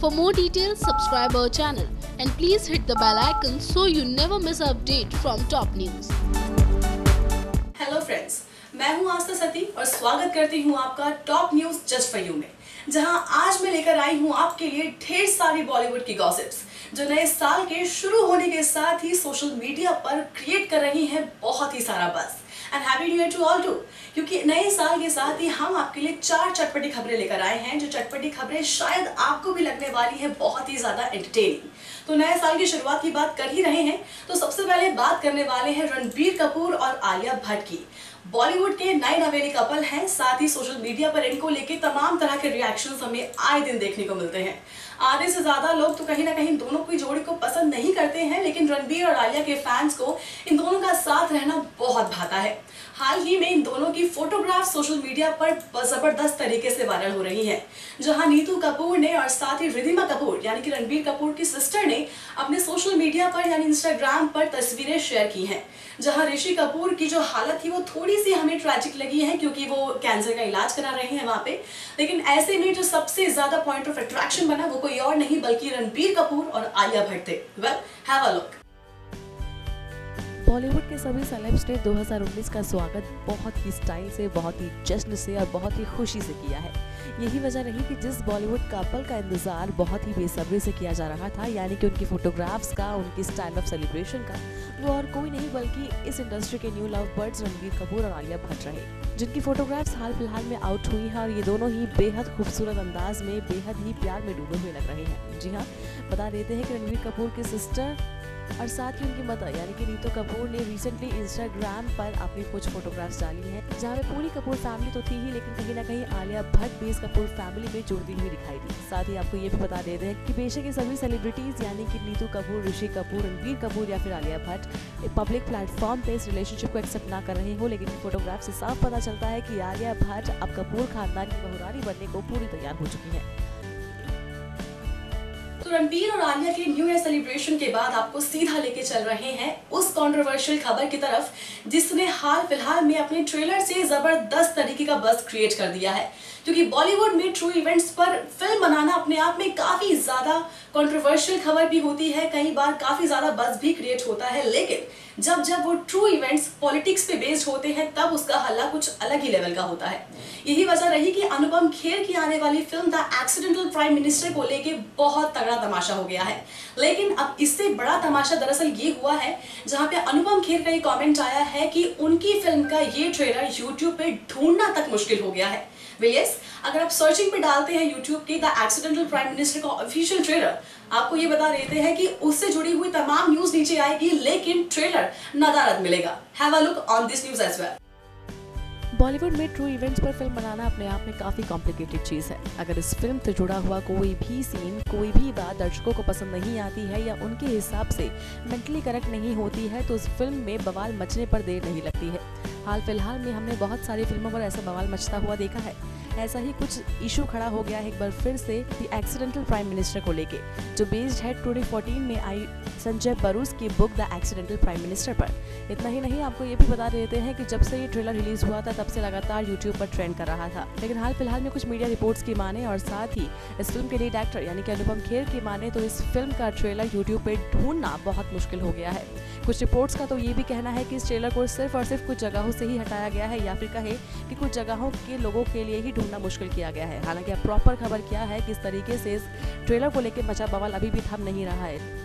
For more details, subscribe our channel and please hit the bell icon so you never miss an update from top news. Hello friends, मैं हूं आस्था सती और स्वागत करती हूं आपका top news just for you में, जहां आज मैं लेकर आई हूं आपके लिए ढेर सारी बॉलीवुड की गॉसिप्स जो नए साल के शुरू होने के साथ ही सोशल मीडिया पर क्रिएट कर रही हैं बहुत ही सारा buzz. And happy new year to all too, क्योंकि नए साल के साथ ही हम आपके लिए 4 चटपटी खबरें लेकर आए हैं, जो चटपटी खबरें शायद आपको भी लगने वाली है बहुत ही ज्यादा एंटरटेनिंग। तो नए साल की शुरुआत की बात कर ही रहे हैं तो सबसे पहले बात करने वाले हैं रणबीर कपूर और आलिया भट्ट की। बॉलीवुड के नए नवेली कपल हैं, साथ ही सोशल मीडिया पर इनको लेके तमाम तरह के रिएक्शंस हमें आए दिन देखने को मिलते हैं। आधे से ज्यादा लोग तो कहीं ना कहीं दोनों की जोड़ी को पसंद नहीं करते हैं, लेकिन रणबीर और आलिया के फैंस को इन दोनों का साथ रहना बहुत भाता है। हाल ही में इन दोनों की फोटोग्राफ सोशल मीडिया पर जबरदस्त तरीके से वायरल हो रही हैं, जहां नीतू कपूर ने और साथ ही रिधिमा कपूर यानी कि रणबीर कपूर की सिस्टर ने अपने सोशल मीडिया पर यानी इंस्टाग्राम पर तस्वीरें शेयर की हैं, जहां ऋषि कपूर की जो हालत थी वो थोड़ी सी हमें ट्रैजिक लगी है, क्योंकि वो कैंसर का इलाज करा रहे हैं वहां पे। लेकिन ऐसे में जो सबसे ज्यादा पॉइंट ऑफ अट्रैक्शन बना वो कोई और नहीं बल्कि रणबीर कपूर और आलिया भट्ट थे। Well, have a look. Bollywood के सभी सेलेब्स ने 2019 का स्वागत बहुत ही स्टाइल से, बहुत ही जश्न से और बहुत ही खुशी से किया है। यही वजह रही कि जिस बॉलीवुड कपल का इंतजार बहुत ही बेसब्री से किया जा रहा था, यानी कि उनकी फोटोग्राफ्स का, उनकी स्टाइल ऑफ सेलिब्रेशन का, वो और कोई नहीं बल्कि इस इंडस्ट्री के new love birds Ranbir Kapoor और आलिया भट्ट रहे, जिनकी फोटोग्राफ्स हाल फिलहाल में आउट हुई हैं और ये दोनों ही बेहद खूबसूरत अंदाज में बेहद ही प्यार में डूबे हुए लग रहे हैं। जी हाँ, बता देते हैं कि रणबीर कपूर की सिस्टर और साथ ही उनकी मदर यानी कि नीतू कपूर ने रिसेंटली इंस्टाग्राम पर अपनी कुछ फोटोग्राफ्स डाली हैं, जहां पे पूरी कपूर फैमिली तो थी ही, लेकिन कहीं ना कहीं आलिया भट्ट भी इस कपूर फैमिली में जुड़ती हुई दिखाई दी। साथ ही आपको ये भी बता देते हैं कि बेशक ये सभी सेलिब्रिटीज यानी कि नीतू कपूर, ऋषि कपूर, रणबीर कपूर या फिर आलिया भट्ट पब्लिक प्लेटफॉर्म पे इस रिलेशनशिप को एक्सेप्ट ना कर रहे हो, लेकिन फोटोग्राफ से साफ पता चलता है कि आलिया भट्ट अब कपूर खानदान की बहुरानी बनने को पूरी तैयार हो चुकी है। तो रणबीर और आलिया के न्यू ईयर सेलिब्रेशन के बाद आपको सीधा लेके चल रहे हैं उस कंट्रोवर्शियल खबर की तरफ जिसने हाल फिलहाल में अपने ट्रेलर से जबरदस्त तरीके का बज़ क्रिएट कर दिया है। क्योंकि बॉलीवुड में ट्रू इवेंट्स पर फिल्म बनाना अपने आप में काफी ज्यादा कंट्रोवर्शियल खबर भी होती है, कई बार काफी ज्यादा बज़ भी क्रिएट होता है, लेकिन जब वो ट्रू इवेंट्स पॉलिटिक्स पे बेस्ड होते हैं तब उसका हल्ला कुछ अलग ही लेवल का होता है। यही वजह रही कि अनुपम खेर की आने वाली film The Accidental Prime Minister को लेके बहुत तगड़ा तमाशा हो गया है। लेकिन अब इससे बड़ा तमाशा दरअसल ये हुआ है, जहां पे अनुपम खेर का ये कमेंट आया है कि उनकी फिल्म का ये ट्रेलर यूट्यूब पे ढूंढना तक मुश्किल हो गया है। यस, अगर आप सर्चिंग पे डालते हैं यूट्यूब के द एक्सीडेंटल प्राइम मिनिस्टर का ऑफिशियल ट्रेलर, आपको ये बता देते हैं कि उससे जुड़ी हुई तमाम न्यूज नीचे आएगी, लेकिन ट्रेलर नदारद मिलेगा। Have a look on this news as well. Bollywood में ट्रू इवेंट्स पर फिल्म बनाना अपने आप में काफी कॉम्प्लिकेटेड चीज है। अगर इस फिल्म से जुड़ा हुआ कोई भी सीन, कोई भी बात दर्शकों को पसंद नहीं आती है या उनके हिसाब से मेंटली करेक्ट नहीं होती है, तो उस फिल्म में बवाल मचने पर देर नहीं लगती है। हाल फिलहाल में हमने बहुत सारी फिल्मों पर ऐसा बवाल मचता हुआ देखा है। ऐसा ही कुछ इशू खड़ा हो गया है एक बार फिर से द एक्सीडेंटल प्राइम मिनिस्टर को लेके, जो बेस्ड है 2014 में आई संजय बरूस की book The Accidental Prime Minister पर। इतना ही नहीं, आपको ये भी बता देते हैं कि जब से ये ट्रेलर रिलीज हुआ था तब से लगातार यूट्यूब पर ट्रेंड कर रहा था, लेकिन हाल फिलहाल में कुछ मीडिया रिपोर्ट्स की माने और साथ ही इस फिल्म के लीड एक्टर यानी कि अनुपम खेर की माने तो इस फिल्म का ट्रेलर यूट्यूब पे ढूंढना बहुत मुश्किल हो गया है। कुछ रिपोर्ट्स का तो ये भी कहना है कि इस ट्रेलर को सिर्फ और सिर्फ कुछ जगहों से ही हटाया गया है, या फिर कहे कि कुछ जगहों के लोगों के लिए ही ढूंढना मुश्किल किया गया है। हालांकि अब प्रॉपर खबर क्या है, किस तरीके से इस ट्रेलर को लेकर मचा बवाल अभी भी थम नहीं रहा है।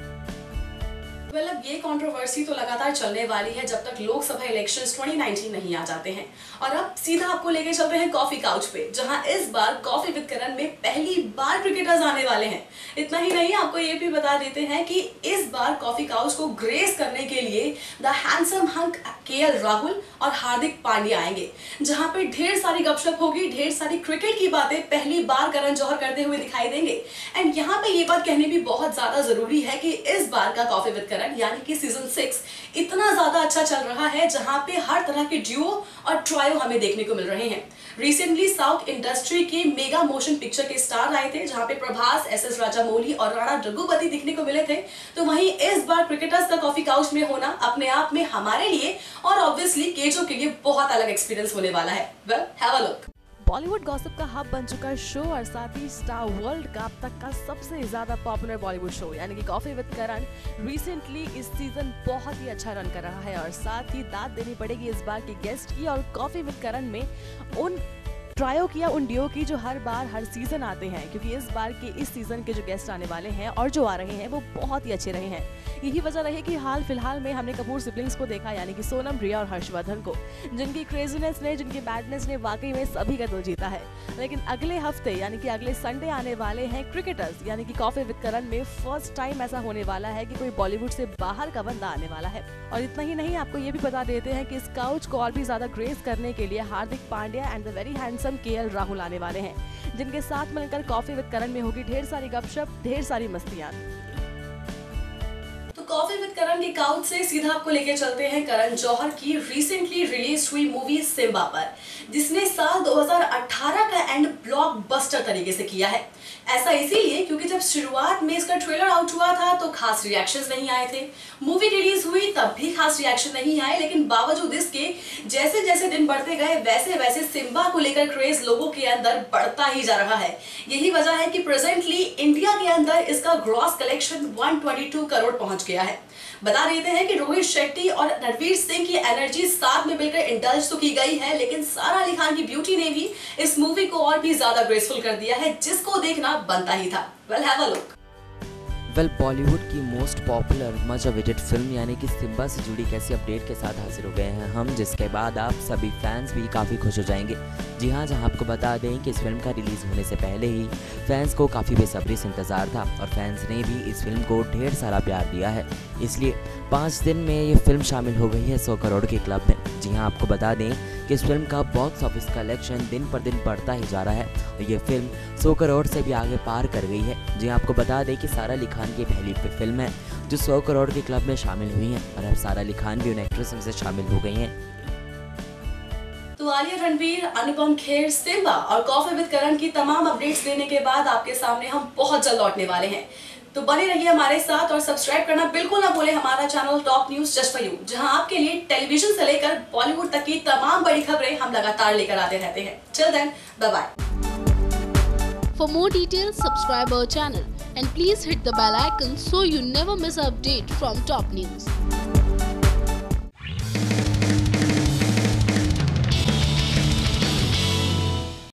अब ये कंट्रोवर्सी तो लगातार चलने वाली है जब तक लोकसभा इलेक्शंस 2019 नहीं आ जाते हैं। और अब सीधा आपको लेके चलते हैं कॉफी काउच पे, जहां इस बार कॉफी विद करण में पहली बार क्रिकेटर्स आने वाले हैं। इतना ही नहीं, आपको ये भी बता देते हैं कि इस बार कॉफी काउच को ग्रेस करने के लिए the handsome hunk KL Rahul और हार्दिक पांड्या आएंगे, जहां पे ढेर सारी गपशप होगी, ढेर सारी क्रिकेट की बातें पहली बार करण जौहर करते हुए दिखाई देंगे। एंड यहाँ पे ये बात कहनी भी बहुत ज्यादा जरूरी है कि इस बार का कॉफी विद करण यानी कि सीजन 6 इतना ज्यादा अच्छा चल रहा है, जहां पे हर तरह के ड्यूओ और ट्रायो हमें देखने को मिल रहे हैं। रिसेंटली साउथ इंडस्ट्री के मेगा मोशन पिक्चर के स्टार आए थे, जहां पे प्रभास, एस.एस. राजामौली और राणा रघुपति दिखने को मिले थे। तो वहीं इस बार क्रिकेटर्स का कॉफी काउच में होना अपने आप में हमारे लिए और ऑब्वियसली केजो के लिए बहुत अलग एक्सपीरियंस होने वाला है। Well, have a look. Bollywood gossip का हब बन चुका शो और साथ ही स्टार वर्ल्ड का अब तक का सबसे ज्यादा पॉपुलर बॉलीवुड शो यानी कि कॉफी विद करण रिसेंटली इस सीजन बहुत ही अच्छा रन कर रहा है। और साथ ही दाद देनी पड़ेगी इस बार की गेस्ट की और कॉफी विद करण में उन ट्रायो किया उन डियो की जो हर बार हर सीजन आते हैं, क्योंकि इस बार के इस सीजन के जो गेस्ट आने वाले हैं और जो आ रहे हैं वो बहुत ही अच्छे रहे हैं। यही वजह रही कि हाल फिलहाल में हमने कपूर सिबलिंग्स को देखा यानी कि सोनम, रिया और हर्षवर्धन को, जिनकी क्रेजीनेस ने, जिनकी बैडनेस ने वाकई में सभी का दिल जीता है। लेकिन अगले हफ्ते यानी कि अगले संडे आने वाले हैं क्रिकेटर्स यानी कि कॉफी विद करण में फर्स्ट टाइम ऐसा होने वाला है कि कोई बॉलीवुड से बाहर का बंदा आने वाला है। और इतना ही नहीं, आपको ये भी बता देते हैं कि इस काउच को और भी ज्यादा ग्रेस करने के लिए Hardik Pandya and the very handsome KL Rahul आने वाले हैं, जिनके साथ मिलकर कॉफी विद करण में होगी ढेर सारी गपशप, ढेर सारी मस्तियां। तो कॉफी विद करण की काउच से सीधा आपको लेके चलते हैं करण जौहर की रिसेंटली रिलीज हुई मूवी सिम्बा पर, जिसने साल 2018 का एंड ब्लॉकबस्टर तरीके से किया है। ऐसा इसीलिए क्योंकि जब शुरुआत में इसका ट्रेलर आउट हुआ था तो खास रिएक्शंस नहीं आए थे, मूवी रिलीज हुई तब भी खास रिएक्शन नहीं आए, लेकिन बावजूद इसके जैसे जैसे दिन बढ़ते गए वैसे वैसे सिम्बा को लेकर क्रेज लोगों के अंदर बढ़ता ही जा रहा है। यही वजह है कि प्रेजेंटली इंडिया के अंदर इसका ग्रॉस कलेक्शन 122 करोड़ पहुंच गया है। बता देते हैं कि रोहित शेट्टी और रणवीर सिंह की एनर्जी साथ में मिलकर इंडल्ज तो की गई है, लेकिन सारा अली खान की ब्यूटी ने भी इस मूवी को और भी ज्यादा ग्रेसफुल कर दिया है, जिसको देखना बनता ही था। Well have a look. Bollywood की most popular much awaited film यानी कि सिम्बा से जुड़ी कैसी अपडेट के साथ हाजिर हो गए हैं हम, जिसके बाद आप सभी फैंस भी काफ़ी खुश हो जाएंगे। जी हाँ, जहाँ आपको बता दें कि इस फिल्म का रिलीज़ होने से पहले ही फैंस को काफ़ी बेसब्री से इंतज़ार था और फैंस ने भी इस फिल्म को ढेर सारा प्यार दिया है। इसलिए 5 दिन में ये फिल्म शामिल हो गई है 100 करोड़ के क्लब में। जी हाँ, आपको बता दें कि इस फिल्म का बॉक्स ऑफिस कलेक्शन दिन पर दिन बढ़ता ही जा रहा है और ये फिल्म 100 करोड़ से भी आगे पार कर गई है। जी हाँ, आपको बता दें कि सारा अली खान की पहली फिल्म है जो 100 करोड़ के क्लब में शामिल हुई है और अब सारा अली खान भी उन एक्ट्रेस में से शामिल हो गई हैं। तो आलिया, रणवीर, अनुपम खेर, सिम्बा और कॉफी विद करण की तमाम अपडेट्स देने के बाद आपके सामने हम बहुत जल्द लौटने वाले हैं। तो बने रहिए हमारे साथ और सब्सक्राइब करना बिल्कुल ना भूलें हमारा channel top news just for you, जहां आपके लिए टेलीविजन से लेकर बॉलीवुड तक की तमाम बड़ी खबरें हम लगातार लेकर आते रहते हैं। Till then, bye bye. For more details, subscribe our channel and please hit the bell icon so you never miss an update from Top News.